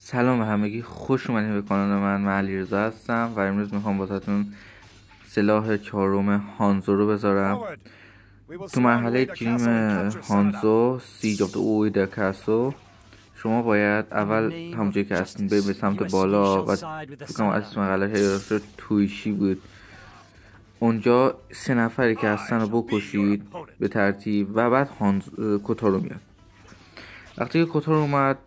سلام به همگی، خوش اومدین به کانال من علیرضا هستم و امروز میخوام واسهتون سلاح چهارم هانزو رو بذارم. تو مرحله جیم هانزو سیج آف اویدا کاسل شما باید اول همونجایی که هستین برید به سمت بالا و بکنم اسم غلط تویشی بود. اونجا 3 نفری که هستن رو بکشید به ترتیب و بعد کوتارو میاد. وقتی که کوتارو اومد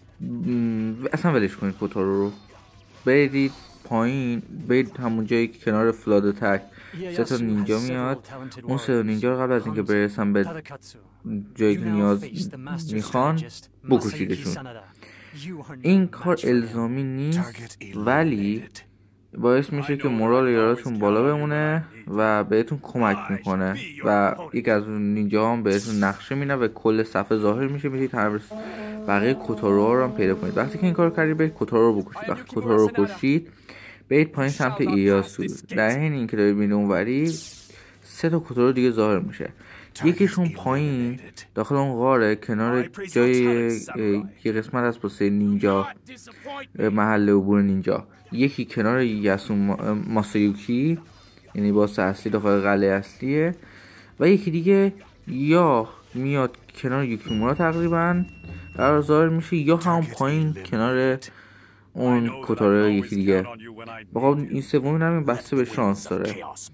اصلا ولش کنید، کوتارو رو برید پایین، برید همون جایی که کنار فلاد تک 3 تا نینجا میاد. اون 3 تا نینجا رو قبل از اینکه برسن به جایی که نیاز میخوان بکشیدشون. این کار الزامی نیست ولی باعث میشه که مورال یاراتون بالا بمونه و بهتون کمک میکنه و یک از اون نینجا هم بهتون نقشه میده و کل صفحه ظاهر میشه. میتونید هر بقیه کوتارو رو هم پیدا کنید. وقتی که این کار کردید برید کوتارو رو بکشید. وقتی کوتارو رو کشید برید پایین سمت ایاسو. در حین اینکه دارید میرید اونوری 3 تا کوتارو دیگه ظاهر میشه. یکیشون پایین داخل اون غاره کنار جای یه قسمت از واسه نینجا، محل عبور نینجا. یکی کنار ماسایوکی یعنی باس اصلی داخل قلعه اصلیه و یکی دیگه یا میاد کنار یوکیمورا تقریبا قرار ظاهر میشه یا همون پایین کنار اون کوتاره یکی دیگه. واقعا این سومی همین بسته به شانس داره.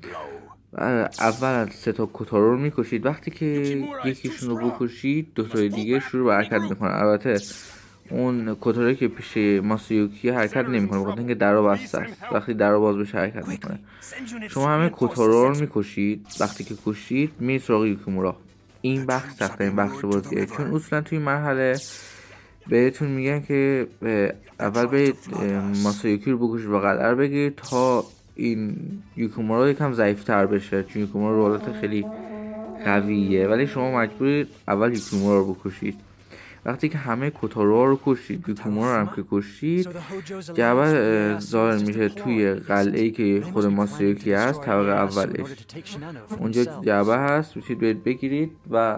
اول از 3 تا کوتارو رو میکشید. وقتی که یکیشون رو بکشید 2 تا دیگه شروع به حرکت میکنه. البته اون کوتاره که پیش ماسایوکی حرکت نمیکنه بخاطر اینکه درا بسته است. وقتی درا باز بشه حرکت میکنه. شما همه کوتارو رو میکشید. وقتی که کشید میرید سراغ یوکیمورا. این بخش سخته، این بخش بازیه، چون اصولا توی مرحله بهتون میگن که اول برید ماسایوکی رو بکشید و قلعه رو بگیرید تا این یوکیمورا یکم ضعیف‌تر بشه، چون یوکیمورا رولات خیلی قویه ولی شما مجبورید اول یوکیمورا رو بکشید. وقتی که همه کوتارو رو کشید، یوکیمورا رو هم که کشید، جعبه ظاهر میشه توی قلعه‌ای که خود ماسایوکی هست، طبقه اولش. اونجا جعبه هست، میتونید برید بگیرید و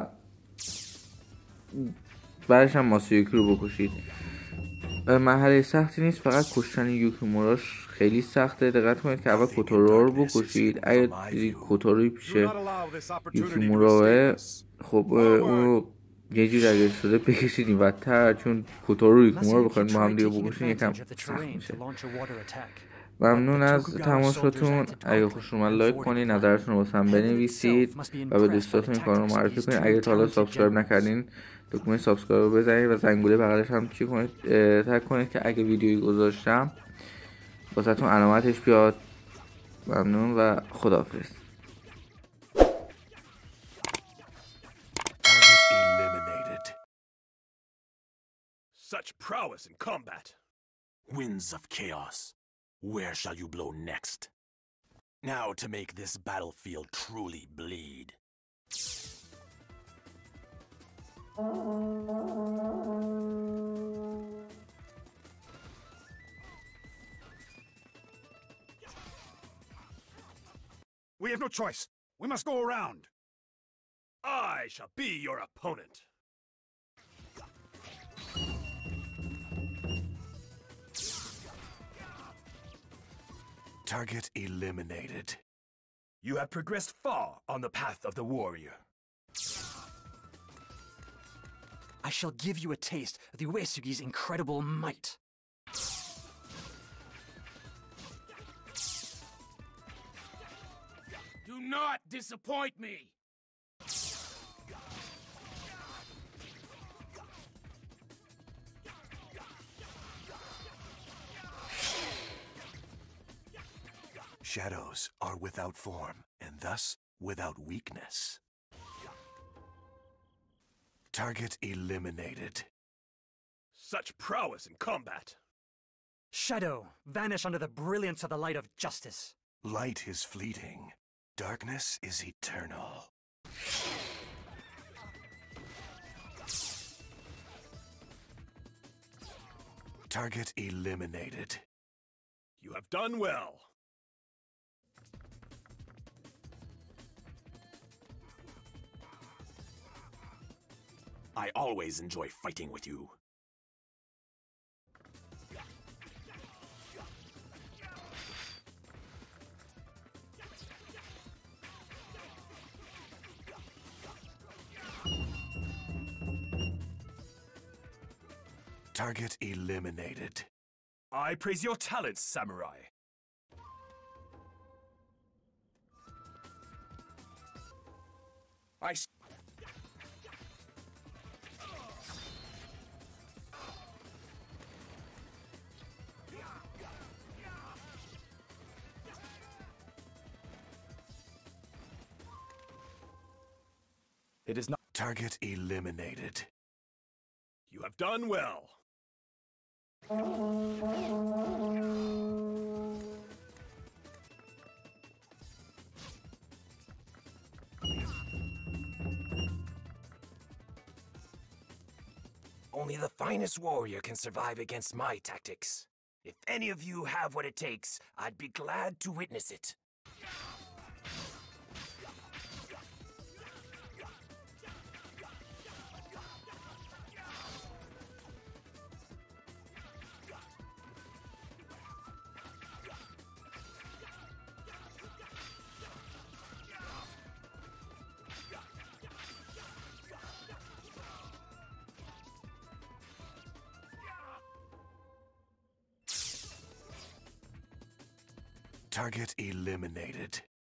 بعدش هم ماسایوکی رو بکشید. مرحله سختی نیست، فقط کشتن یوکیموراش خیلی سخته. دقت کنید که اول کوتارو رو بکشید. اگه دیدید کوتاروی پیش یوکیموراه، خب اون رو یه جور اگه شده بکشید این بدتر، چون کوتارو یوکیمورا رو بخواید با هم دیگه بکشید یکم سخت میشه. ممنون از تماشاتون. اگه خوش اومد لایک کنید، نظرتون رو واسم بنویسید و به دوستاتون این کار رو معرفی کنید. اگه تا حالا سابسکرایب نکردین دکمه سابسکرایب رو بزنید و زنگوله بغلش هم چی کنید تک کنید که اگه ویدیویی گذاشتم واسهتون علامتش بیاد. ممنون و خداحافظ. Such prowess in combat. Winds of chaos, where shall you blow next? Now to make this battlefield truly bleed. We have no choice. We must go around. I shall be your opponent. Target eliminated. You have progressed far on the path of the warrior. I shall give you a taste of the Uesugi's incredible might. Do not disappoint me! Shadows are without form, and thus without weakness. Target eliminated. Such prowess in combat! Shadow, vanish under the brilliance of the light of justice. Light is fleeting. Darkness is eternal. Target eliminated. You have done well. I always enjoy fighting with you. Target eliminated. I praise your talents, samurai. It is not. Target eliminated. You have done well. Only the finest warrior can survive against my tactics. If any of you have what it takes, I'd be glad to witness it. Target eliminated.